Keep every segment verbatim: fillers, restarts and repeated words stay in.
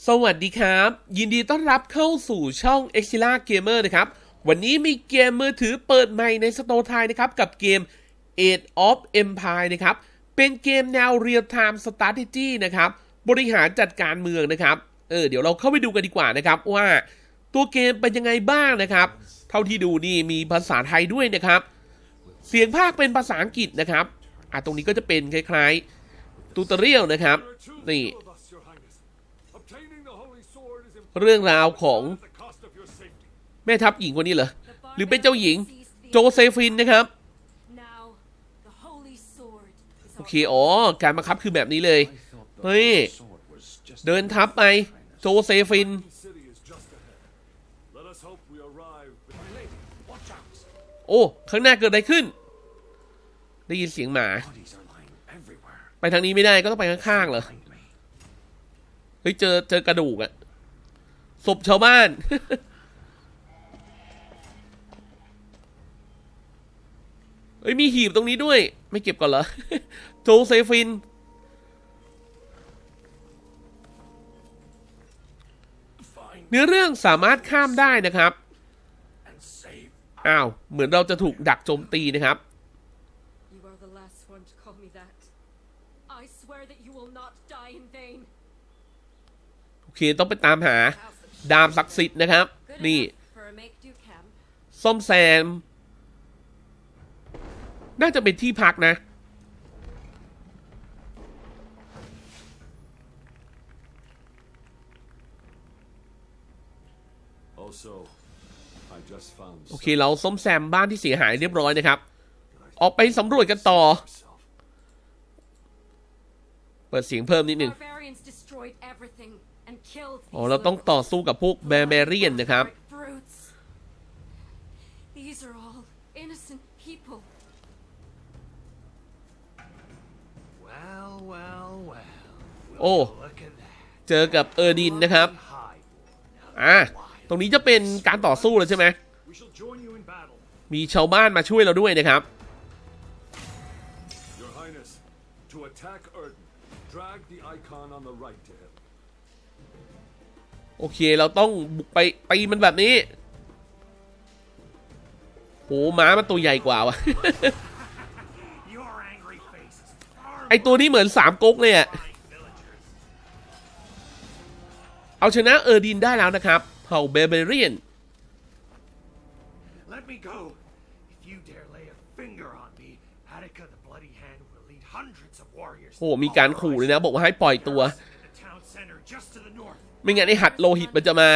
สวัสดีครับยินดีต้อนรับเข้าสู่ช่อง Exila Gamer นะครับวันนี้มีเกมมือถือเปิดใหม่ในสโตร์ไทยนะครับกับเกม Age of Empire นะครับเป็นเกมแนว Real Time Strategy นะครับบริหารจัดการเมืองนะครับเออเดี๋ยวเราเข้าไปดูกันดีกว่านะครับว่าตัวเกมเป็นยังไงบ้างนะครับเท่าที่ดูนี่มีภาษาไทยด้วยนะครับเสียงภาคเป็นภาษาอังกฤษนะครับอ่ะตรงนี้ก็จะเป็นคล้ายๆตูตอเรียลนะครับนี่เรื่องราวของแม่ทัพหญิงคนนี้เหรอหรือเป็นเจ้าหญิงโจเซฟินนะครับโอเคอ๋อการบังคับคือแบบนี้เลยเฮ้ยเดินทัพไปโจเซฟินโอ้ข้างหน้าเกิดอะไรขึ้นได้ยินเสียงหมาไปทางนี้ไม่ได้ก็ต้องไปข้างๆเหรอเฮ้ยเจอเจอกระดูกอะศพชาวบ้าน เฮ้ยมีหีบตรงนี้ด้วยไม่เก็บก่อนเหรอ โจเซฟินเนื้อเรื่องสามารถข้ามได้นะครับอ้าวเหมือนเราจะถูกดักโจมตีนะครับโอเคต้องไปตามหาดาบศักดิ์สิทธิ์นะครับนี่ซ่อมแซมน่าจะเป็นที่พักนะโอเคเราซ่อมแซมบ้านที่เสียหายเรียบร้อยนะครับออกไปสำรวจกันต่อเปิดเสียงเพิ่มนิดนึงอ๋อเราต้องต่อสู้กับพวกแบร์เบเรียนนะครับโอ้เจอกับเออร์ดินนะครับอ่ะตรงนี้จะเป็นการต่อสู้เลยใช่ไหมมีชาวบ้านมาช่วยเราด้วยนะครับโอเคเราต้องบุกไปตีมันแบบนี้โหม้ามันตัวใหญ่กว่าวะ ไอตัวนี้เหมือนสามก๊กเลยอะเอาชนะเออร์ดินได้แล้วนะครับเผ่าเบเบเรียนโอ้มีการขู่เลยนะบอกว่าให้ปล่อยตัวไม่งั้นไอหัดโลหิตมันจะมา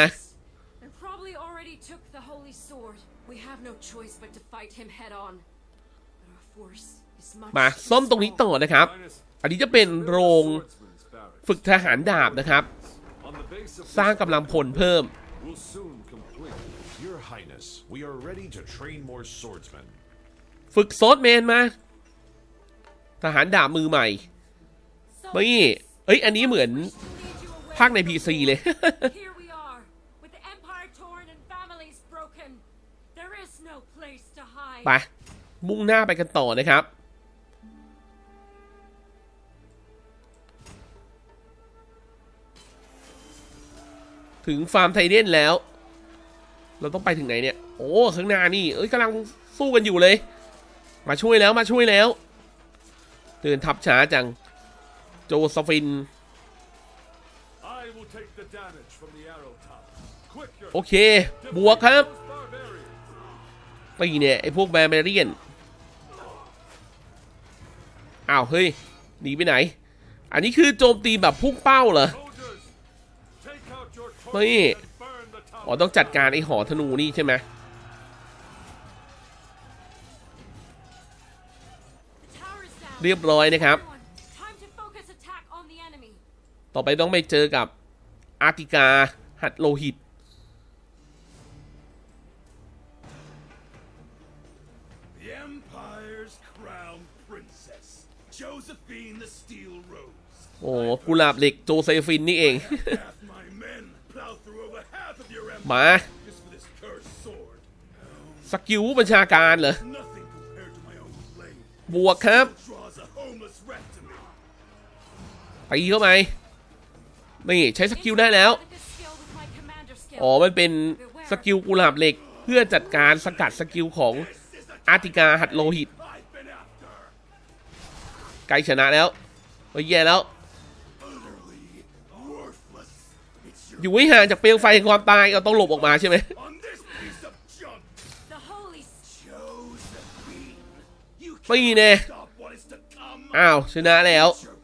มาซ่อมตรงนี้ต่อนะครับอันนี้จะเป็นโรงฝึกทหารดาบนะครับสร้างกำลังพลเพิ่มฝึกโซดแมนมาทหารดาบมือใหม่นี่เอ้ยอันนี้เหมือนภาคใน พี ซี เลย ไปมุ่งหน้าไปกันต่อนะครับถึงฟาร์มไทเดนแล้วเราต้องไปถึงไหนเนี่ยโอ้ข้างหน้านี่เอ้ยกำลังสู้กันอยู่เลยมาช่วยแล้วมาช่วยแล้วเดินทับช้าจังโจซฟินโอเคบวกครับตีเนี่ยไอพวกแบร์เบเรียนอ้าวเฮ้ยหนีไปไหนอันนี้คือโจมตีแบบพุ่งเป้าเหรอนี่อ๋อต้องจัดการไอหอธนูนี่ใช่ไหมเรียบร้อยนะครับต่อไปต้องไปเจอกับอาร์ติกาหัดโลหิตโอ้กุหลาบเหล็กโจเซฟินนี่เอง มาสกิลบัญชาการเหรอบวกครับไปเข้าไปนี่ใช้สกิลได้แล้วอ๋อมันเป็นสกิลกุหลาบเหล็กเพื่อจัดการสกัดสกิลของอาร์ติกาหัดโลหิตใกล้ชนะแล้วโอ้ยแย่แล้วอยู่ไม่ห่างจากเปลวไฟแห่งความตายเราต้องหลบออกมาใช่ไหมไม่แน่อ้าวชนะแล้ว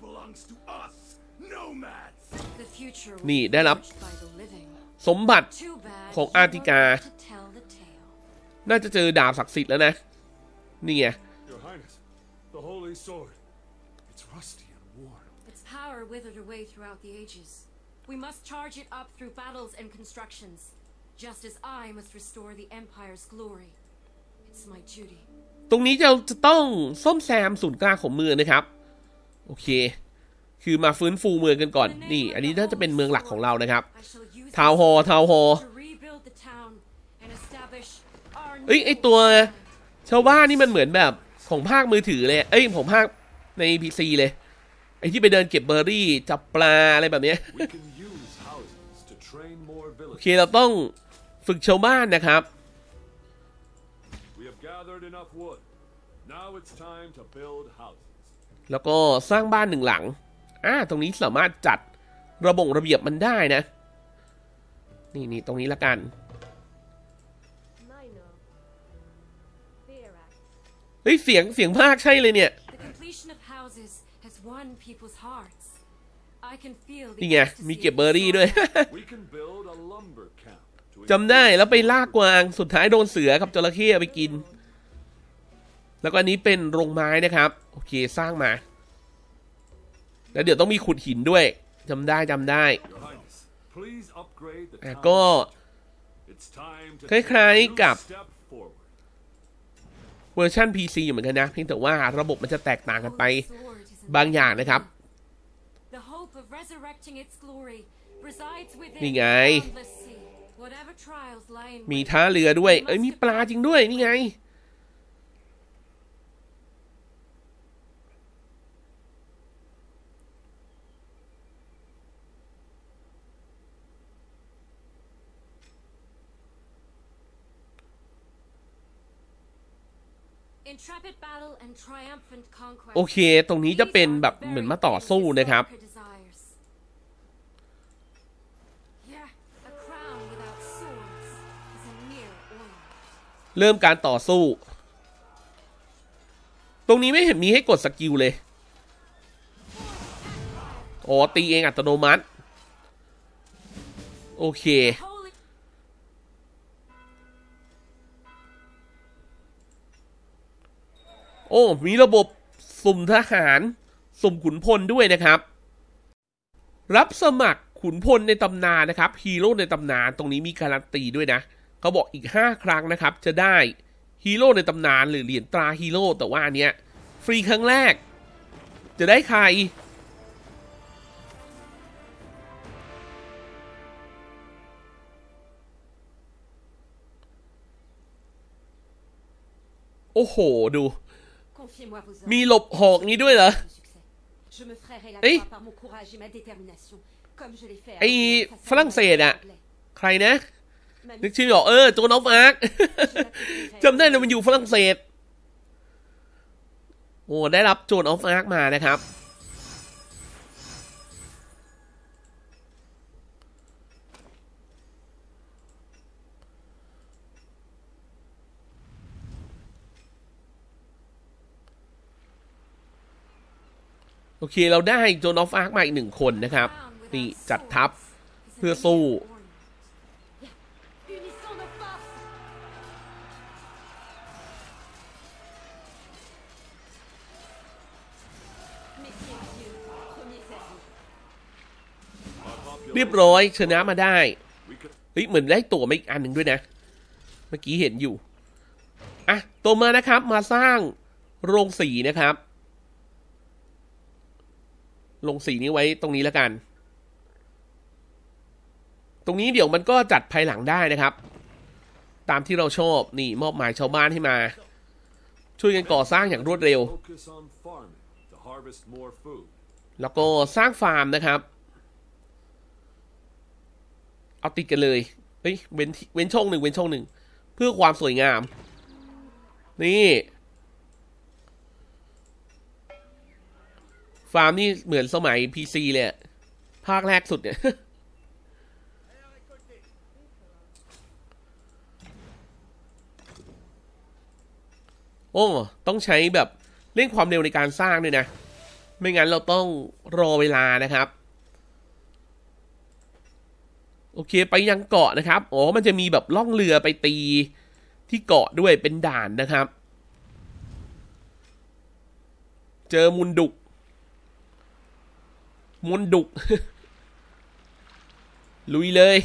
นี่ได้รับสมบัติของอาร์ติกาน่าจะเจอดาบศักดิ์สิทธิ์แล้วนะนี่ไง We must charge it up through battles and constructions, just as I must restore the Empire's glory. It's my duty. ตรงนี้เราจะต้องซ่อมแซมศูนย์กลางของเมืองนะครับโอเคคือมาฟื้นฟูเมืองกันก่อนนี่อันนี้น่าจะเป็นเมืองหลักของเรานะครับทาวน์ฮอลล์ทาวน์ฮอลล์เอ้ยไอตัวชาวบ้านนี่มันเหมือนแบบของภาคมือถือเลยเอ้ยของภาคใน พี ซี เลยไอที่ไปเดินเก็บเบอร์รี่จับปลาอะไรแบบนี้โอเคเราต้องฝึกชาวบ้านนะครับแล้วก็สร้างบ้านหนึ่งหลังอ่าตรงนี้สามารถจัดระบบระเบียบมันได้นะนี่นี่ตรงนี้ละกันเฮ้ยเสียงเสียงภาคใช่เลยเนี่ยนี่ไงมีเก็บเบอร์รี่ด้วย จำได้แล้วไปล่ากวางสุดท้ายโดนเสือกับจระเข้ไปกินแล้วก็อันนี้เป็นโรงไม้นะครับโอเคสร้างมาแล้วเดี๋ยวต้องมีขุดหินด้วยจำได้จำได้ก็คล้ายๆกับเวอร์ชัน พี ซี อยู่เหมือนกันนะเพียงแต่ว่าระบบมันจะแตกต่างกันไปบางอย่างนะครับนี่ไงมีท่าเรือด้วยเอ้ยมีปลาจริงด้วยนี่ไงโอเคตรงนี้จะเป็นแบบเหมือนมาต่อสู้นะครับเริ่มการต่อสู้ตรงนี้ไม่เห็นมีให้กดสกิลเลยอ๋อตีเองอัตโนมัติโอเคโอ้มีระบบสุ่มทหารสุ่มขุนพลด้วยนะครับรับสมัครขุนพลในตำนานนะครับฮีโร่ในตำนานตรงนี้มีการันตีด้วยนะเขาบอกอีกห้าครั้งนะครับจะได้ฮีโร่ในตำนานหรือเหรียญตราฮีโร่แต่ว่าอันเนี้ยฟรีครั้งแรกจะได้ใครโอ้โหดูมีหลบหอกนี้ด้วยเหรอเอ้ยไอฝรั่งเศสอะใครนะนึกชื่อออกเออโจนออฟอาร์คจำได้เลยมันอยู่ฝรั่งเศสโอ้ได้รับโจนออฟอาร์คมานะครับโอเคเราได้โจนออฟอาร์คมาอีกหนึ่งคนนะครับนี่จัดทัพเพื่อสู้เรียบร้อยชนะมาได้เฮ้ยเหมือนได้ตั๋วมาอีกอันหนึ่งด้วยนะเมื่อกี้เห็นอยู่อ่ะต่อมานะครับมาสร้างโรงสีนะครับโรงสีนี้ไว้ตรงนี้แล้วกันตรงนี้เดี๋ยวมันก็จัดภายหลังได้นะครับตามที่เราชอบนี่มอบหมายชาวบ้านให้มาช่วยกันก่อสร้างอย่างรวดเร็วแล้วก็สร้างฟาร์มนะครับเอาติดกันเลยเฮ้ยเว้นเว้นช่องหนึ่งเว้นช่องหนึ่งเพื่อความสวยงามนี่ฟาร์มนี่เหมือนสมัย พี ซี เลยภาคแรกสุดเนี่ยโอ้ต้องใช้แบบเร่งความเร็วในการสร้างด้วยนะไม่งั้นเราต้องรอเวลานะครับโอเคไปยังเกาะนะครับอ๋อมันจะมีแบบล่องเรือไปตีที่เกาะด้วยเป็นด่านนะครับเจอมุนดุกมุนดุก ลุยเลย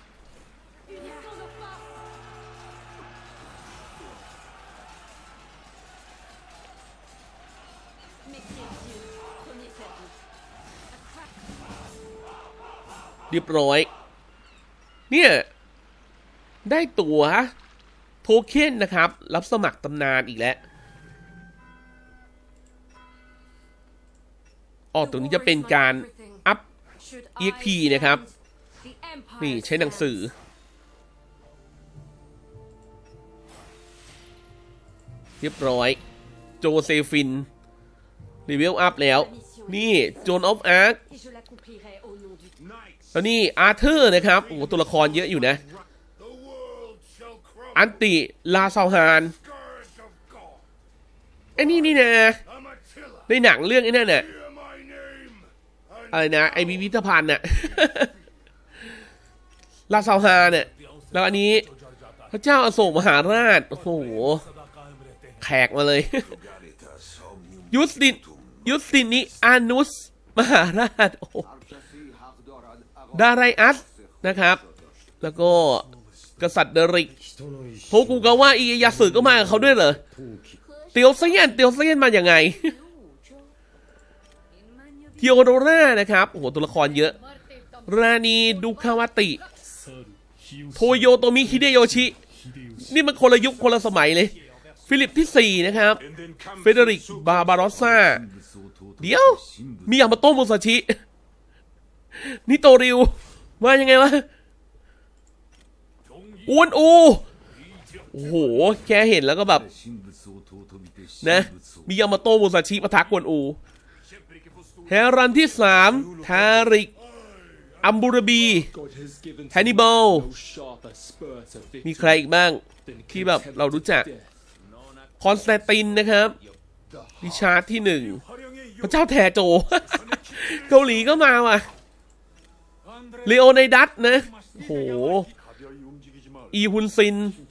เรียบร้อยเนี่ยได้ตัวโทเค็นนะครับรับสมัครตำนานอีกแล้วอ๋อตรงนี้จะเป็นการอัพ อี เอ็กซ์ พี นะครับนี่ใช้หนังสือเรียบร้อยโจเซฟินรีเวลอัพแล้วนี่โจนออฟอาร์คแล้วนี่อาร์เธอร์นะครับโอ้ตัวละครเยอะอยู่นะอันติลาซาวฮานไอ้นี่นี่นะในหนังเรื่องไอ้นั่นน่ะอะไรนะไอพิพิธภัณฑ์น่ะ ลาซาวฮานเนี่ยแล้วอันนี้พระเจ้าอโศกมหาราชโอ้โหแขกมาเลย ยุสตินยุสตินิอานุสมหาราชโอ้ดาไรอัสนะครับแล้วก็กษัตริย์เดริกโทกุกาวะอิยาสึก็มากับเขาด้วยเหรอเตียวเซียนเตียวเซียนมาอย่างไงเทียวโดรานะครับโอ้โหตัวละครเยอะราณีดูคาวาติโทโยโตมิฮิเดโยชินี่มันคนละยุคคนละสมัยเลยฟิลิปที่สี่นะครับเฟเดริกบาบารอสซาเดี๋ยวมียามาโตะมุซาชินี่โตริวมายังไงวะอ้วนอูโอ้โหแค่เห็นแล้วก็แบบนะมียามาโตะมุซาชิปะทะกวนอูเฮรันที่สามทาริกอัมบูรบีแฮนนิบาลมีใครอีกบ้างที่แบบเรารู้จักคอนสแตนตินนะครับริชาร์ดที่หนึ่งพระเจ้าแทโจ เกาหลีก็มาว่ะเลโอไนดัสนะโหอีฮุนซิน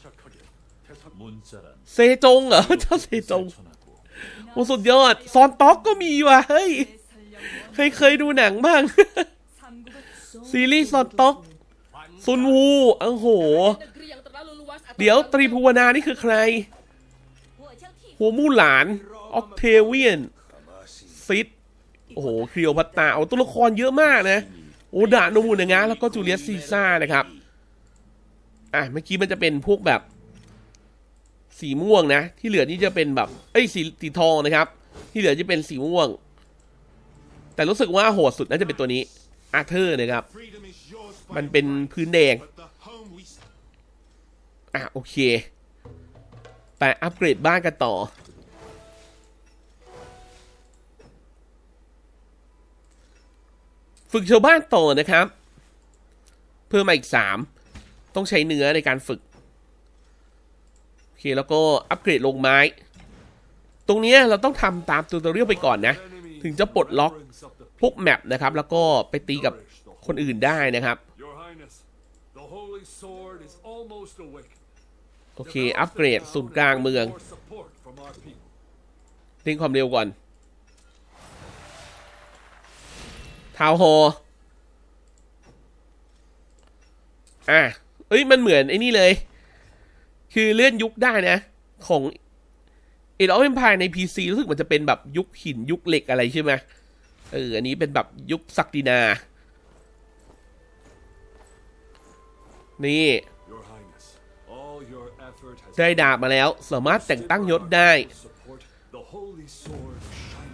เซจงเหรอเจ้าเซจงโอ้สุดยอดซอนต็อกก็มีว่ะเฮ้ยเคยเคยดูหนังบ้าง ซีรีส์ซอนต็อกซุนวูโอ้โหเดี๋ยวตรีภูวนานี่คือใครหัวมู่หลานออกเทเวียนซิดโอ้โหครีโอพัตตาเอาตัวละครเยอะมากนะโอดาโนมูนะงะแล้วก็จูเลียสซีซ่านะครับอ่ะเมื่อกี้มันจะเป็นพวกแบบสีม่วงนะที่เหลือนี่จะเป็นแบบเอ้ยสีสีทองนะครับที่เหลือจะเป็นสีม่วงแต่รู้สึกว่าโหดสุดน่าจะเป็นตัวนี้อาร์เธอร์นะครับมันเป็นพื้นแดงอ่ะโอเคไปอัปเกรดบ้านกันต่อฝึกชาวบ้านต่อนะครับเพิ่มมาอีกสามต้องใช้เนื้อในการฝึกโอเคแล้วก็อัปเกรดลงไม้ตรงนี้เราต้องทำตามตูตอเรียลไปก่อนนะถึงจะปลดล็อกพวกแมปนะครับแล้วก็ไปตีกับคนอื่นได้นะครับโอเคอัปเกรดศูนย์กลางเมืองเร่งความเร็วก่อนทาวน์ฮอลล์อ่ะเอ้ยมันเหมือนไอ้นี่เลยคือเลื่อนยุคได้นะของ Age of Empires ใน พี ซี รู้สึกมันจะเป็นแบบยุคหินยุคเหล็กอะไรใช่ไหมเอออันนี้เป็นแบบยุคศักดินานี่ได้ดาบมาแล้วสามารถแต่งตั้งยศได้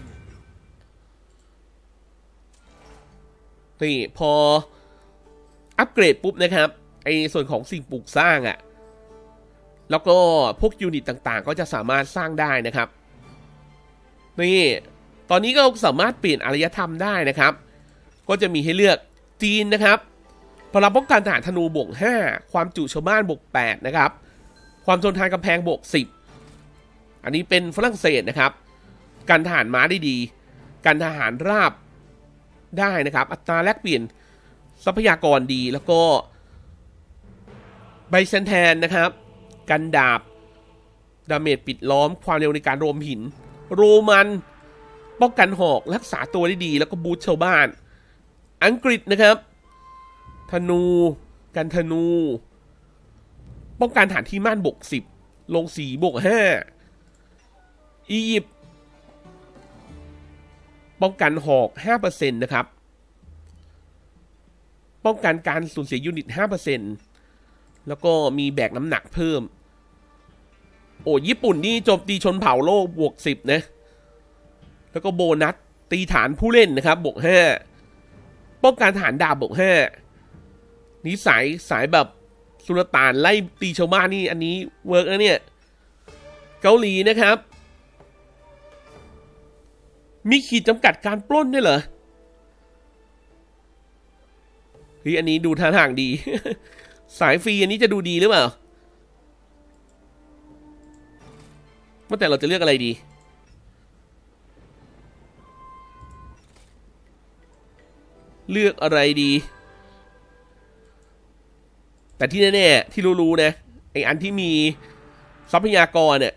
นี่พออัปเกรดปุ๊บนะครับไอ้ส่วนของสิ่งปลูกสร้างอะแล้วก็พวกยูนิตต่างๆก็จะสามารถสร้างได้นะครับนี่ตอนนี้ก็สามารถเปลี่ยนอารยธรรมได้นะครับก็จะมีให้เลือกจีนนะครับพลังป้องกันทหารธนูบวกห้าความจุชาวบ้านบวกแปดนะครับความทนทานกำแพงบวกสิบอันนี้เป็นฝรั่งเศสนะครับการทหารม้าได้ดีการทหารราบได้นะครับอัตราแลกเปลี่ยนทรัพยากรดีแล้วก็ไบเซนแทนนะครับกันดาบดาเมจปิดล้อมความเร็วในการรวมหินโรมันป้องกันหอกรักษาตัวได้ดีแล้วก็บูทชาวบ้านอังกฤษนะครับธนูกันธนูป้องกันฐานที่มั่นบวกสิบลงสีบวกห้าอียิปต์ป้องกันหอก ห้าเปอร์เซ็นต์ นะครับป้องกันการสูญเสียยูนิต ห้าเปอร์เซ็นต์ แล้วก็มีแบกน้ำหนักเพิ่มโอ้ญี่ปุ่นนี่โจมตีชนเผ่าโลกบวกสิบนะแล้วก็โบนัสตีฐานผู้เล่นนะครับบวกห้าป้องกันฐานดาบบวกห้านิสัยสายแบบสุลต่านไล่ตีชาวบ้านนี่อันนี้เวิร์กนะเนี่ยเกาหลีนะครับมีขีดจำกัดการปล้นด้วยเหรอเฮ้ยอันนี้ดูท่าทางดี สายฟรีอันนี้จะดูดีหรือเปล่าว่าแต่เราจะเลือกอะไรดีเลือกอะไรดีแต่ที่แน่ๆที่รู้ๆนะไออันที่มีทรัพยากรเนี่ย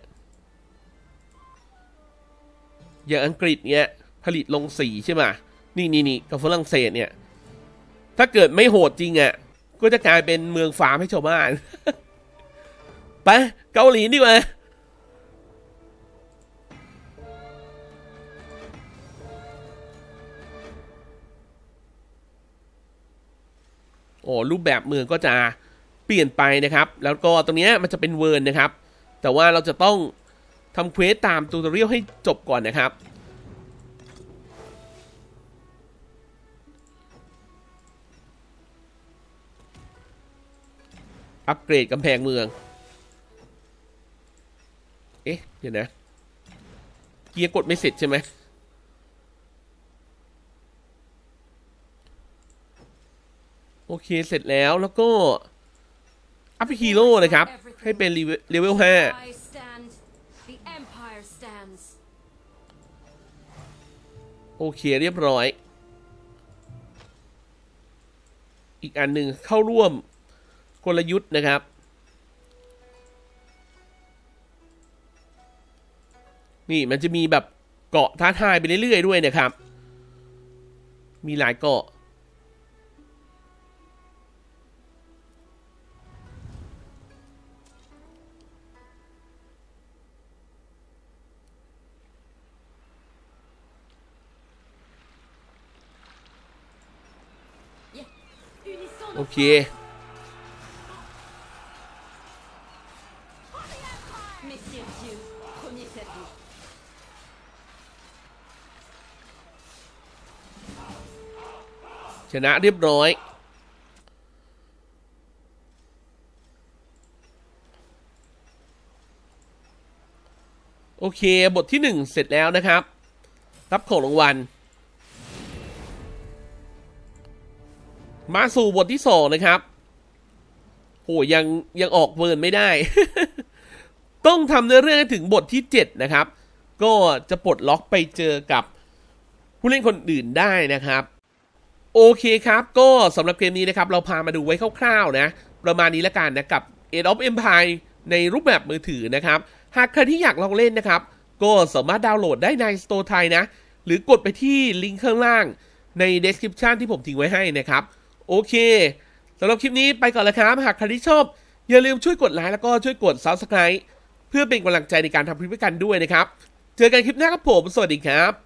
อย่างอังกฤษเนี่ยผลิตลงสีใช่ไหมนี่นี่นี่กับฝรั่งเศสเนี่ยถ้าเกิดไม่โหดจริงอ่ะก็จะกลายเป็นเมืองฟาร์มให้ชาวบ้าน ไปเกาหลีดีกว่าโอ้รูปแบบเมืองก็จะเปลี่ยนไปนะครับแล้วก็ตรงนี้มันจะเป็นเวิร์นนะครับแต่ว่าเราจะต้องทำเควสตามทูตอเรียลให้จบก่อนนะครับอัปเกรดกำแพงเมืองเอ๊ะเดี๋ยวนะเกียร์กดไม่เสร็จใช่ไหมโอเคเสร็จแล้วแล้วก็อัพฮีโร่นะครับให้เป็นเลเวลห้าโอเคเรียบร้อยอีกอันหนึ่งเข้าร่วมกลยุทธ์นะครับนี่มันจะมีแบบเกาะท้าทายไปเรื่อยๆด้วยนะครับมีหลายเกาะโอเคชนะเรียบร้อยโอเคบทที่หนึ่งเสร็จแล้วนะครับรับของรางวัลมาสู่บทที่สองนะครับโหยังยังออกเวิร์นไม่ได้ ต้องทำเนื้อเรื่องให้ถึงบทที่เจ็ดนะครับก็จะปลดล็อกไปเจอกับผู้เล่นคนอื่นได้นะครับโอเคครับก็สำหรับเกมนี้นะครับเราพามาดูไว้คร่าวๆนะประมาณนี้ละกันนะกับ Age of Empires ในรูปแบบมือถือนะครับหากใครที่อยากลองเล่นนะครับก็สามารถดาวน์โหลดได้ในสโตร์ไทยนะหรือกดไปที่ลิงก์ข้างล่างใน description ที่ผมทิ้งไว้ให้นะครับโอเคสำหรับคลิปนี้ไปก่อนแล้วครับหากใครที่ชอบอย่าลืมช่วยกดไลค์แล้วก็ช่วยกด ซับสไครบ์ เพื่อเป็นกำลังใจในการทำคลิปกันด้วยนะครับเจอกันคลิปหน้าครับผมสวัสดีครับ